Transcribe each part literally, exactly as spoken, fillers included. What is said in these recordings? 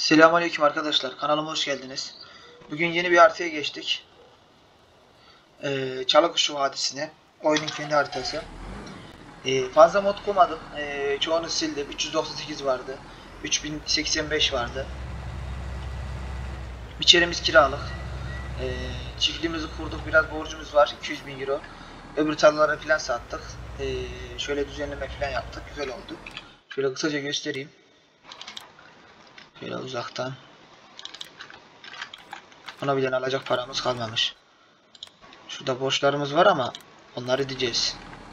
Selamünaleyküm arkadaşlar. Kanalıma hoş geldiniz. Bugün yeni bir haritaya geçtik. Ee, Çalıkuşu Vadisi'ne. Oyunun kendi haritası. Ee, fazla mod koymadım. Ee, çoğunu sildim. üç yüz doksan sekiz vardı. üç bin seksen beş vardı. Biçerimiz kiralık. Ee, çiftliğimizi kurduk. Biraz borcumuz var. iki yüz bin euro. Öbür tarlalara falan sattık. Ee, şöyle düzenleme falan yaptık. Güzel oldu. Şöyle kısaca göstereyim. Şöyle uzaktan. Ona bilen alacak paramız kalmamış. Şurada borçlarımız var ama onları ödeyeceğiz.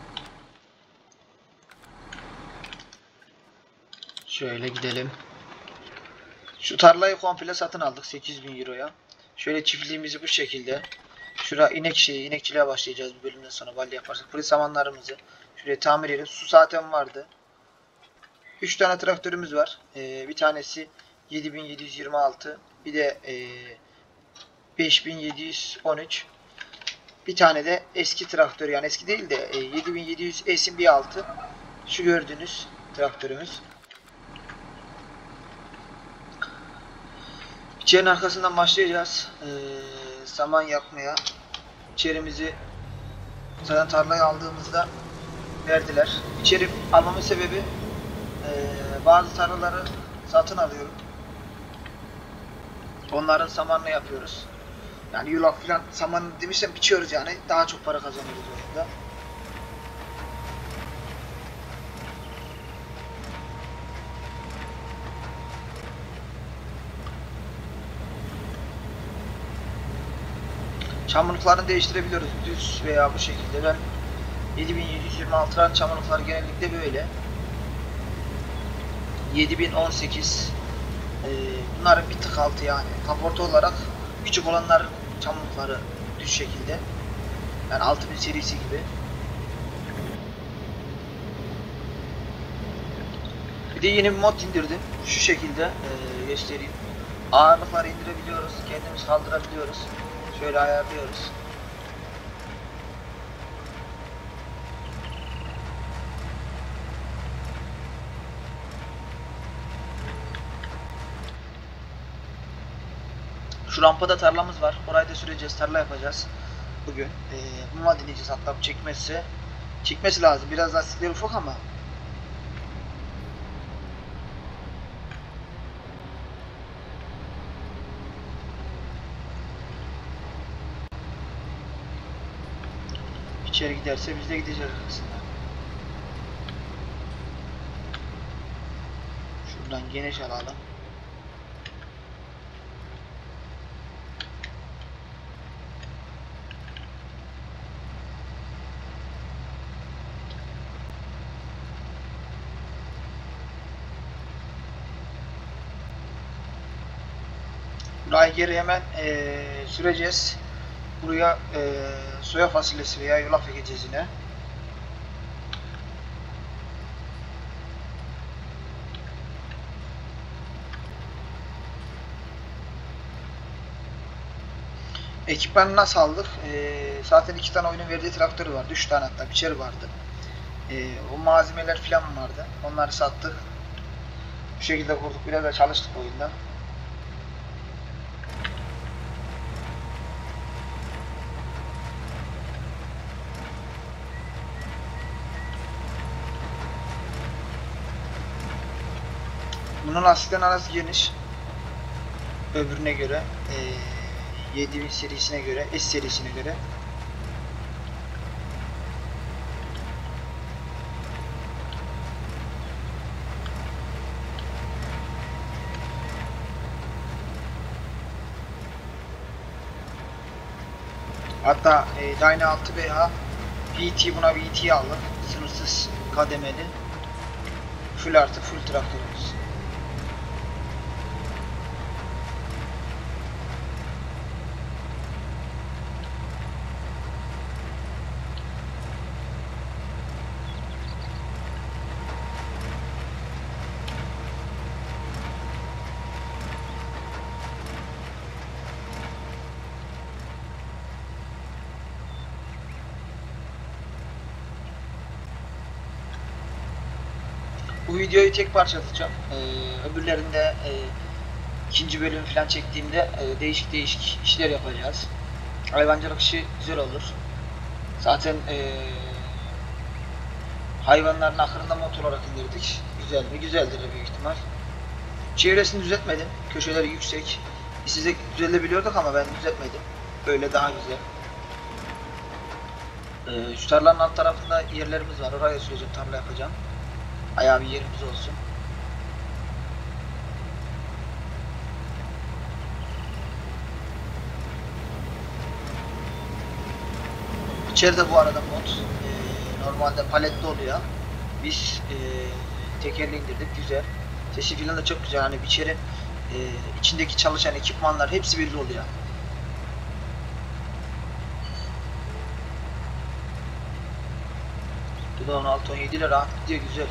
Şöyle gidelim. Şu tarlayı komple satın aldık sekiz bin euroya. Şöyle çiftliğimizi bu şekilde. Şuraya inek şeyi, inekçiliğe başlayacağız bu bölümden sonra balya yaparsak. Buraya samanlarımızı şuraya tamir edelim. Su zaten vardı. üç tane traktörümüz var. Ee, bir tanesi yedi bin yedi yüz yirmi altı. Bir de ee, beş bin yedi yüz on üç. Bir tane de eski traktör, yani eski değil de e, yedi bin yedi yüz S'in bir altı. Şu gördüğünüz traktörümüz. İçerinin arkasından başlayacağız. Ee, saman yakmaya. İçerimizi zaten tarlayı aldığımızda verdiler. İçeri almamın sebebi e, bazı tarlaları satın alıyorum. Onların samanını yapıyoruz. Yani yulaf filan saman demişsem biçiyoruz yani. Daha çok para kazanıyoruz oyunda. Çamurluklarını değiştirebiliyoruz düz veya bu şekilde. Ben yedi bin yedi yüz yirmi altı çamurluklar genellikle böyle. yedi bin on sekiz ee, bunların bir tık altı yani. Kaporta olarak küçük olanlar çamurlukları düz şekilde. Yani altı bin serisi gibi. Bir de yeni bir mod indirdim. Şu şekilde ee, göstereyim. Ağırlıkları indirebiliyoruz. Kendimiz kaldırabiliyoruz. Şöyle ayarlıyoruz. Şu rampada tarlamız var. Orayı da süreceğiz. Tarla yapacağız. Bugün. Ee, Muma dinleyeceğiz. Hatta çekmesi. Çekmesi lazım. Biraz lastikleri ufak ama. İçeri giderse biz de gideceğiz aslında. Şuradan geniş alalım. Burayı geri hemen e, süreceğiz. Buraya e, soya fasulyesi veya yulaf ekeceğiz yine. Ekipmanı nasıl aldık? E, zaten iki tane oyunun verdiği traktörü vardı. Üç tane hatta biçeri vardı. E, o malzemeler falan vardı. Onları sattık. Bu şekilde kurduk. Biraz da çalıştık oyunda. Bunun lastiklerin arası geniş. Öbürüne göre e, yedi bin serisine göre, S serisine göre. Hatta e, Dyna altı B H V T, buna V T aldık. Sınırsız kademeli. Full artı full traktörümüz. Bu videoyu tek parça atacağım. Ee, öbürlerinde e, ikinci bölüm falan çektiğimde e, değişik değişik işler yapacağız. Hayvancılık işi güzel olur. Zaten e, hayvanların ahırında motor olarak indirdik. Güzel mi? Güzeldir de büyük ihtimal. Çevresini düzeltmedim. Köşeleri yüksek. Size düzelebiliyorduk ama ben düzeltmedim. Böyle daha güzel. Ee, şu tarlanın alt tarafında yerlerimiz var. Oraya süreceğim, tarla yapacağım. Ayağı bir yerimiz olsun. İçeride bu arada mod e, normalde paletli oluyor. Biz e, tekerle indirdik. Güzel. Sesi filan da çok güzel. Hani içeri e, içindeki çalışan ekipmanlar hepsi belli oluyor. Bu da on altı on yedi ile rahat gidiyor, güzel.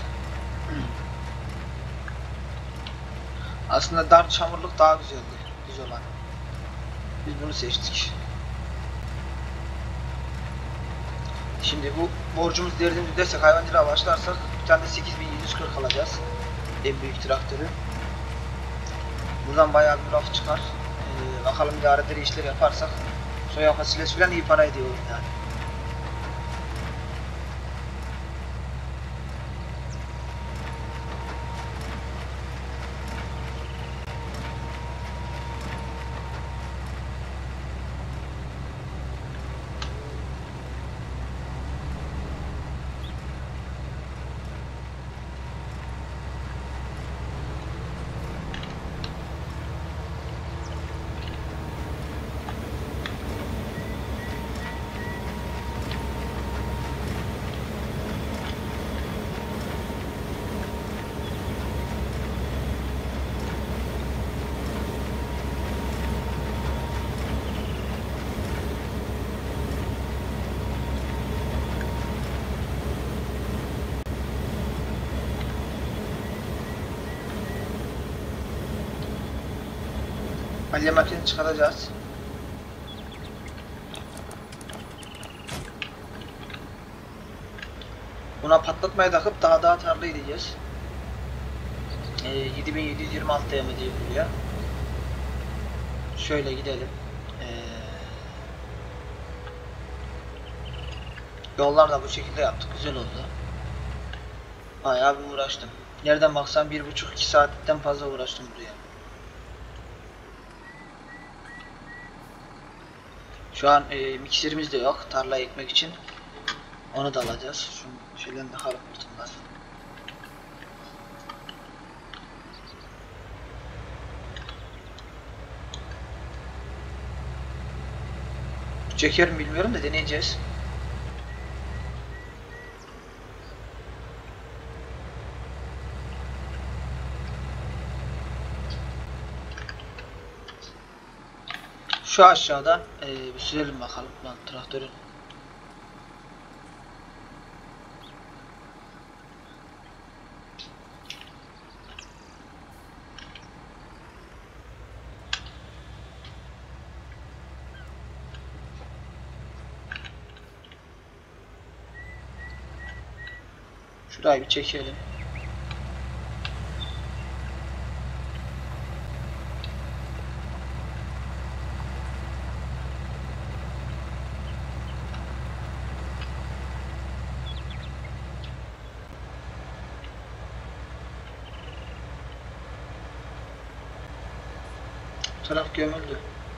Aslında dar çamurluk daha güzeldi. Güzel olan. Biz bunu seçtik. Şimdi bu borcumuz derdimiz dersek hayvancılığa başlarsak bir tane de sekiz bin yedi yüz kırk alacağız. En büyük traktörü. Buradan bayağı bir laf çıkar. Ee, bakalım idareleri işler yaparsak soya fasulyesi falan iyi para ediyor yani. Balya makinesi çıkaracağız. Buna patlatmaya takıp daha daha tarla edeceğiz. Ee, yedi bin yedi yüz yirmi altı M diye buluyor. Şöyle gidelim. Ee, yollar da bu şekilde yaptık. Güzel oldu. Bayağı bir uğraştım. Nereden baksan bir buçuk iki saatten fazla uğraştım buraya. Şu an e, mikserimiz de yok tarla ekmek için. Onu da alacağız. Şu şeyden de harap kurtulmaz. Çeker mi bilmiyorum da deneyeceğiz. Şu aşağıdan e, bir sürelim bakalım lan traktörün. Şurayı bir çekelim. Bu taraf gömüldü.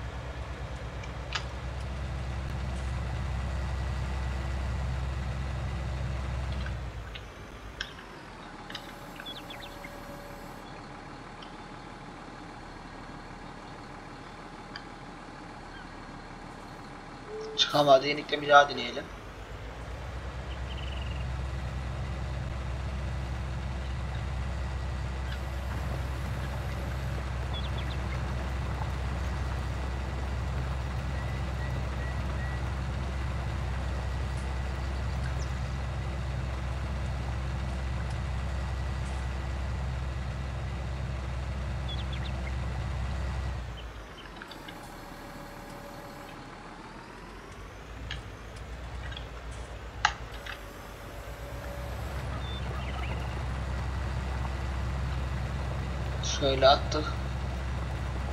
Çıkamadı. Yenikle bir daha deneyelim. Şöyle attık.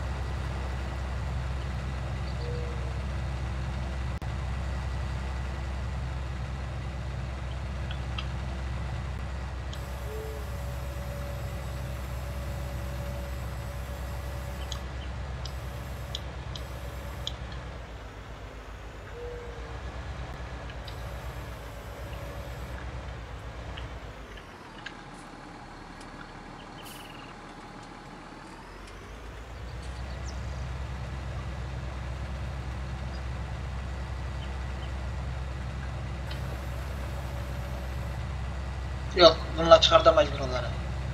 Yok, bununla çıkartamayız buraları.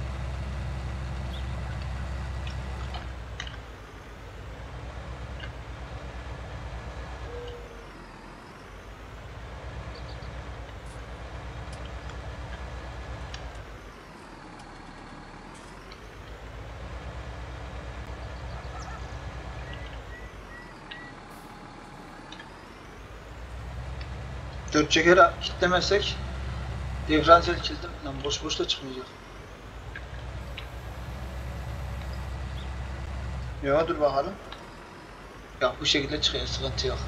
Dört çekeri kilitlemezsek diferansiyel kilitlim lan boş boş da çıkmayacak. Ya dur bakalım. Ya bu şekilde çıkıyor, sıkıntı yok.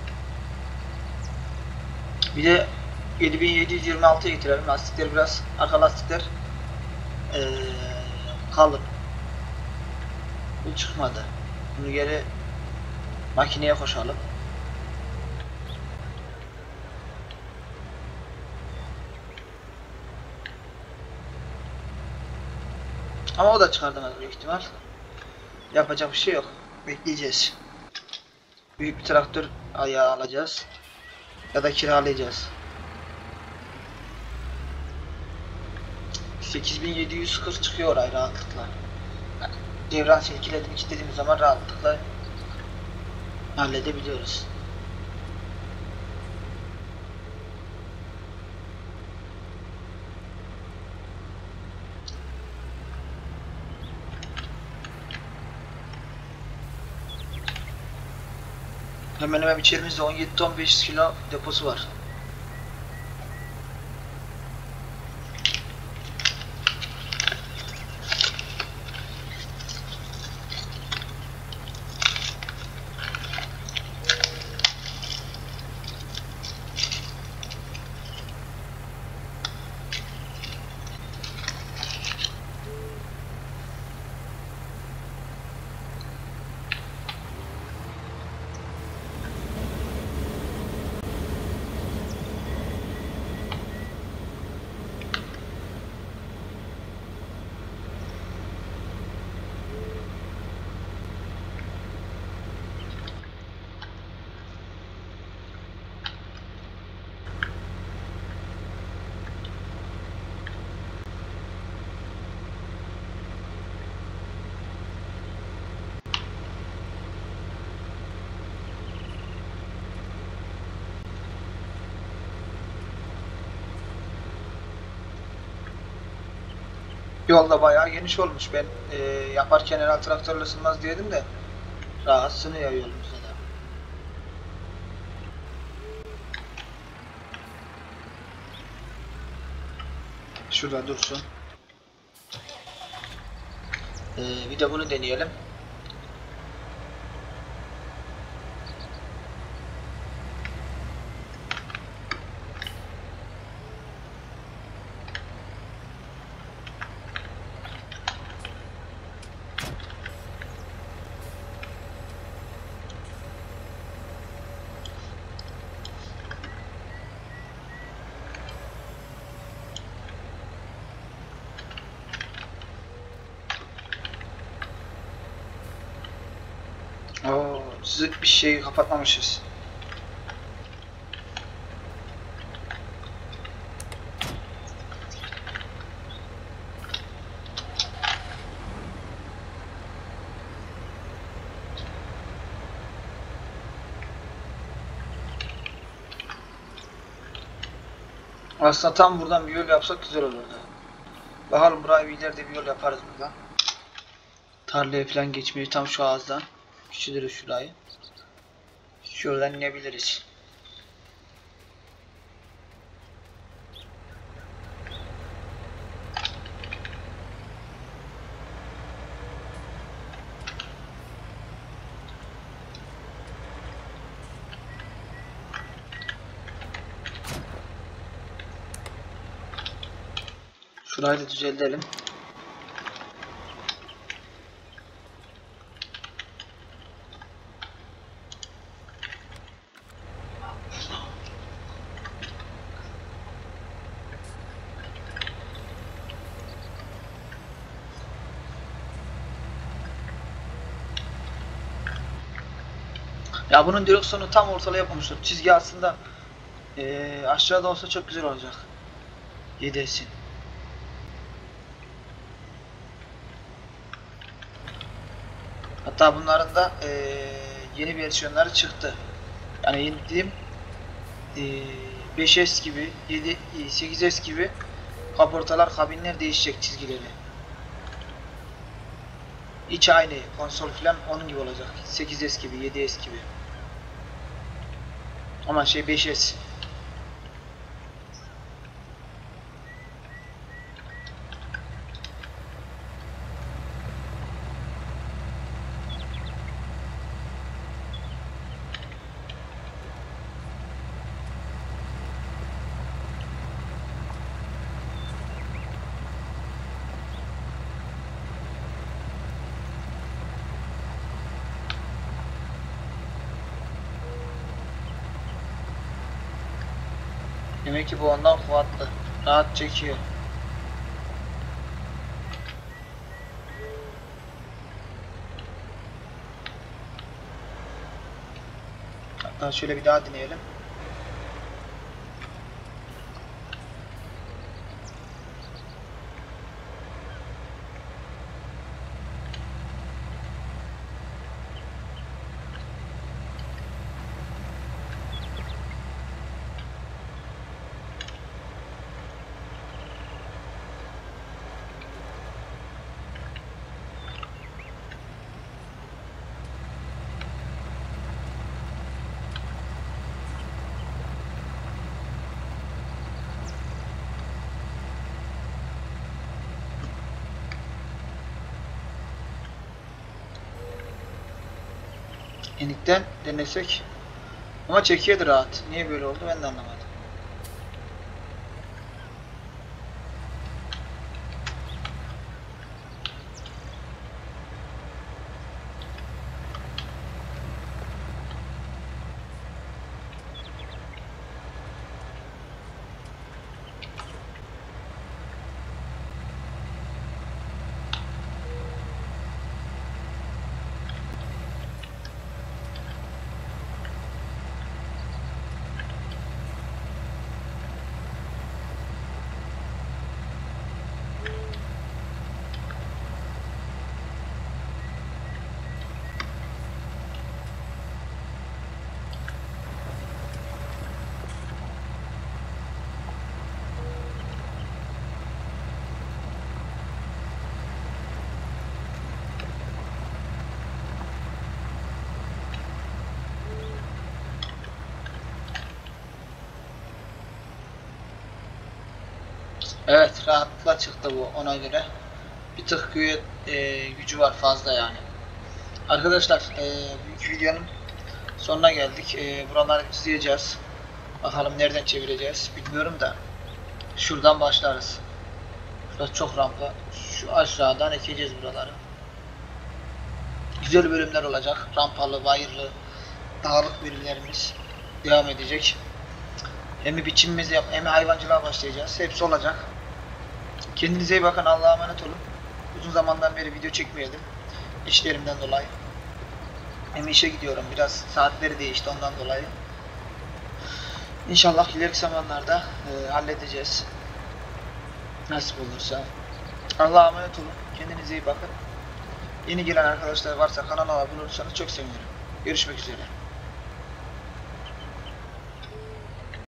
Bir de yedi bin yedi yüz yirmi altıya getirelim. Lastikler biraz, arka lastikler ee, kalın. Bu çıkmadı. Bunu geri makineye koşalım. Ama o da çıkartamaz büyük ihtimal. Yapacak bir şey yok. Bekleyeceğiz. Büyük bir traktör ayağı alacağız. Ya da kiralayacağız. sekiz bin yedi yüz kırk çıkıyor oraya rahatlıkla. Devran silkiledim, kilitlediğimiz zaman rahatlıkla halledebiliyoruz. Hemen hemen içerimizde on yedi ton beş yüz kilo deposu var. Yolda bayağı geniş olmuş. Ben e, yaparken herhalde traktörle sığmaz diyedim de rahat sığıyor yolumuzda da. Şurada dursun. E, bir de bunu deneyelim. Oo, siz bir şeyi kapatmamışız. Aslında tam buradan bir yol yapsak güzel olurdu. Bakalım buraya bir ileride bir yol yaparız buradan. Tarlaya falan geçmeyi tam şu ağızdan. Küçülürüz şurayı. Şuradan inebiliriz. Şurayı da düzeltelim. Ya bunun direksiyonu tam ortalığa yapmamışlar. Çizgi aslında ee, aşağıda olsa çok güzel olacak. Yedesin. Hatta bunların da e, yeni versiyonları çıktı. Yani yeni dediğim e, beş S gibi, yedi, sekiz S gibi kaportalar, kabinler değişecek çizgileri. İç aynı, konsol falan onun gibi olacak. sekiz S gibi, yedi S gibi. Ama şey beş S. Demek ki bu ondan kuvvetli. Rahat çekiyor. Hatta şöyle bir daha deneyelim. Yenikten denesek. Ama çekiyordu rahat. Niye böyle oldu ben de anlamadım. Evet, rahatlıkla çıktı bu ona göre. Bir tık güye, e, gücü var fazla yani. Arkadaşlar e, büyük videonun sonuna geldik. E, buraları çizeceğiz. Bakalım nereden çevireceğiz bilmiyorum da. Şuradan başlarız. Burası çok rampa. Şu aşağıdan ekeceğiz buraları. Güzel bölümler olacak. Rampalı, bayırlı, dağlık bölümlerimiz devam edecek. Hem biçimimizi yap, hem hayvancılığa başlayacağız. Hepsi olacak. Kendinize iyi bakın. Allah'a emanet olun. Uzun zamandan beri video çekmeyelim. İşlerimden dolayı. Hem işe gidiyorum. Biraz saatleri değişti ondan dolayı. İnşallah ileriki zamanlarda e, halledeceğiz. Nasip olursa. Allah'a emanet olun. Kendinize iyi bakın. Yeni gelen arkadaşlar varsa kanala abone olursanız çok sevinirim. Görüşmek üzere.